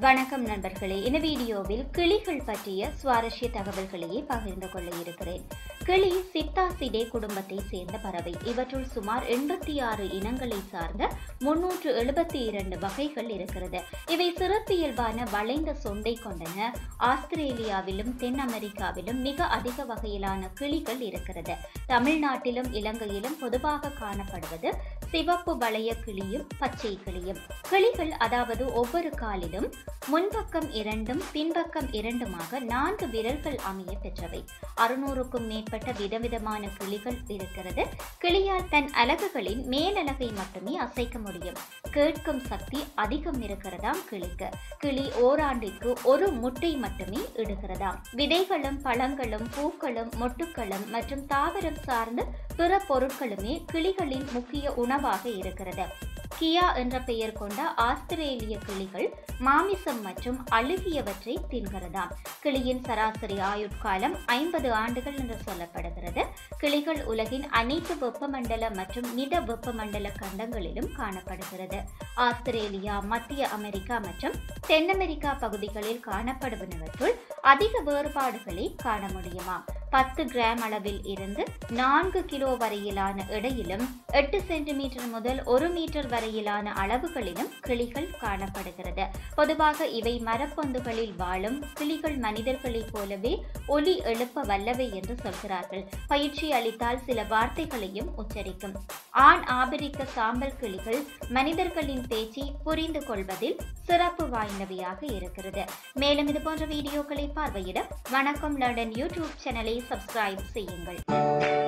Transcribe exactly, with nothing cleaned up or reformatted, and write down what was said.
வணக்கம் நண்பர்களே, இந்த வீடியோவில் கிளிகள் பற்றிய சுவாரஸ்ய தகவல்களையே பகிர்ந்து கொள்ள இருக்கிறேன். கிளி சித்தாசிடே குடும்பத்தை சேர்ந்த பறவை. இவற்றுள் சுமார் எண்பத்தி ஆறு இனங்களை சார்ந்த முன்னூற்று எழுபத்தி இரண்டு வகைகள் இருக்கிறது. இவை சிறப்பியல்பான வளைந்த சொண்டை கொண்டன. ஆஸ்திரேலியாவிலும் தென் அமெரிக்காவிலும் மிக அதிக வகையிலான கிளிகள் இருக்கிறது. தமிழ்நாட்டிலும் இலங்கையிலும் பொதுவாக காணப்படுவது சிவப்பு வளைய கிளியும் பச்சை கிளியும். கிளிகள் அதாவது ஒவ்வொரு காலிலும் முன்பக்கம் இரண்டும் பின்பக்கம் இரண்டுமாக நான்கு விரல்கள் அமைய பெற்றவை. அறுநூறுக்கும் மேற்பட்ட விதவிதமான கிளிகள் இருக்கிறது. கிளியால் தன் அலகுகளின் மேலலகை மட்டுமே அசைக்க முடியும். கேட்கும் சக்தி அதிகம் இருக்கிறதாம் கிளிக்கு. கிளி ஓராண்டிற்கு ஒரு முட்டை மட்டுமே இடுகிறதாம். விதைகளும் பழங்களும் பூக்களும் மொட்டுக்களும் மற்றும் தாவரம் சார்ந்த பிற பொருட்களுமே கிளிகளின் முக்கிய உணவாக இருக்கிறது. கியா என்ற பெயர் கொண்ட ஆஸ்திரேலிய கிளிகள் மாமிசம் மற்றும் அழுகியவற்றை தின்கிறதாம். கிளியின் சராசரி ஆயுட்காலம் ஐம்பது ஆண்டுகள் என்று சொல்லப்படுகிறது. கிளிகள் உலகின் அனைத்து வெப்பமண்டல மற்றும் மித வெப்பமண்டல கண்டங்களிலும் காணப்படுகிறது. ஆஸ்திரேலியா, மத்திய அமெரிக்கா மற்றும் தென் அமெரிக்கா பகுதிகளில் காணப்படுவனவற்றுள் அதிக வேறுபாடுகளை காண முடியுமாம். பத்து கிராம் அளவில் இருந்து நான்கு கிலோ வரையிலான எடையிலும் எட்டு சென்டிமீட்டர் முதல் ஒரு மீட்டர் வரையிலான அளவுகளிலும் கிளிகள் காணப்படுகிறது. பொதுவாக இவை மரப்பொந்துகளில் வாழும் கிளிகள் மனிதர்களைப் போலவே ஒலி எழுப்ப வல்லவை என்று சொல்கிறார்கள். பயிற்சி அளித்தால் சில வார்த்தைகளையும் உச்சரிக்கும். ஆண் ஆபிரிக்க சாம்பல் கிளிகள் மனிதர்களின் பேச்சை புரிந்து கொள்வதில் சிறப்பு வாய்ந்தவையாக இருக்கிறது. மேலும் இது போன்ற வீடியோக்களை பார்வையிட வணக்கம் லண்டன் யூடியூப் சேனலை சப்ஸ்கிரைப் செய்யுங்கள்.